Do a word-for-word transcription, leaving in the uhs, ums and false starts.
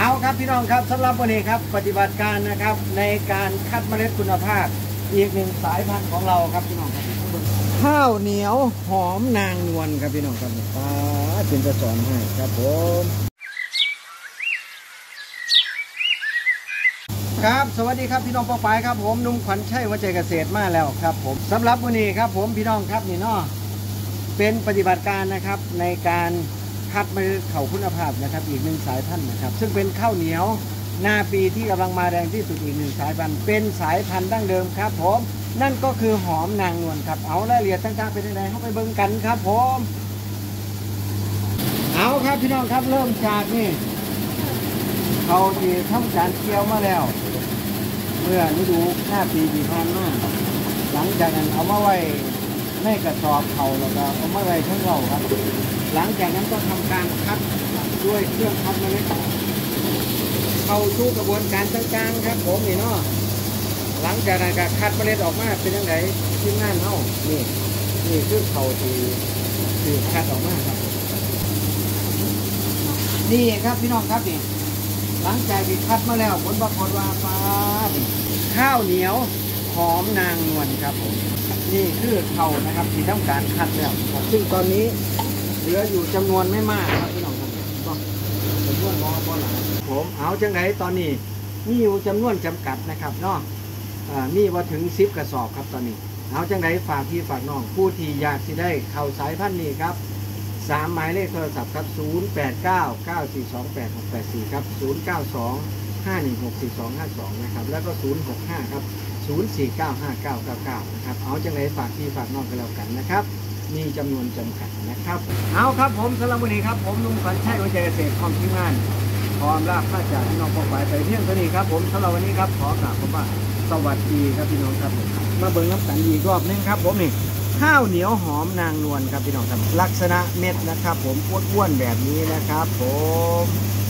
เอาครับพี่น้องครับสำหรับวันนี้ครับปฏิบัติการนะครับในการคัดเมล็ดคุณภาพอีกหนึ่งสายพันธุ์ของเราครับพี่น้องครับข้าวเหนียวหอมนางนวลครับพี่น้องครับป้าเป็นจะสอนให้ครับผมครับสวัสดีครับพี่น้องป้าปายครับผมนุ่มขวัญชัยวัจเจเกษตรมาแล้วครับผมสำหรับวันนี้ครับผมพี่น้องครับนี่เนาะเป็นปฏิบัติการนะครับในการคัดเมล็ดข้าวคุณภาพนะครับอีกหนึ่งสายพันธุ์นะครับซึ่งเป็นข้าวเหนียวนาปีที่กำลังมาแรงที่สุดอีกหนึ่งสายพันธุ์เป็นสายพันธุ์ดั้งเดิมครับผมนั่นก็คือหอมนางนวลครับเอารายละเอียดต่างๆเป็นยังไงเข้าไปเบิ่งกันครับผมเอาครับพี่น้องครับเริ่มจากนี่เขาที่ทำการเกี่ยวมาแล้วเมื่อฤดูหน้าปีที่ผ่านมาหลังจากนั้นเอามาไว้ในกระสอบเขาแล้วก็เอามาไว้ข้างเราครับหลังจากนั้นก็ทำการคัดด้วยเครื่องคัดเมล็ดเข้าสู่กระบวนการต่างๆครับผมนี่เนาะหลังจากนั้นก็คัดเมล็ดออกมาเป็นยังไงที่งานเฮานี่นี่คือเขาที่ที่คัดออกมาครับนี่ครับพี่น้องครับนี่หลังจากที่คัดมาแล้วผลปรากฏว่าฟ้าข้าวเหนียวหอมนางนวลครับผมนี่คือเขานะครับที่ทำการคัดแล้วซึ่งตอนนี้เหลืออยู่จำนวนไม่มากครับพี่น้องครับก็จำนวนมอพอหลังผมเอาจังไหนตอนนี้มีอยู่จำนวนจำกัดนะครับเนาะมีว่าถึงสิบกระสอบครับตอนนี้เอาจังไหนฝากพี่ฝากน้องผู้ที่อยากที่ได้เข้าสายพันธุ์นี้ครับสามหมายเลขโทรศัพท์ครับศูนย์ แปด เก้า เก้า สี่ สอง แปด หก แปด สี่ครับศูนย์ เก้า สอง ห้า หนึ่ง หก สี่ สอง ห้า สองนะครับแล้วก็ศูนย์ หก ห้าครับศูนย์ สี่ เก้า ห้า เก้า เก้า เก้านะครับเอาจังไหนฝากพี่ฝากน้องกันแล้วกันนะครับมีจำนวนจำกัดนะครับเอาครับผมสำหรับวันนี้ครับผมลุงขวัญชัยวัจเจเกษตรพร้อมทีมงานพร้อมลาข้าจากพี่น้องพอไปไปเที่ยงเท่านี้ครับผมสำหรับวันนี้ครับขอกราบขอบพระสวัสดีครับพี่น้องครับมาเบิ่งน้ำกันอีกรอบนึงครับผมนี่ข้าวเหนียวหอมนางนวลครับพี่น้องครับลักษณะเม็ดนะครับผมอ้วนๆแบบนี้นะครับผม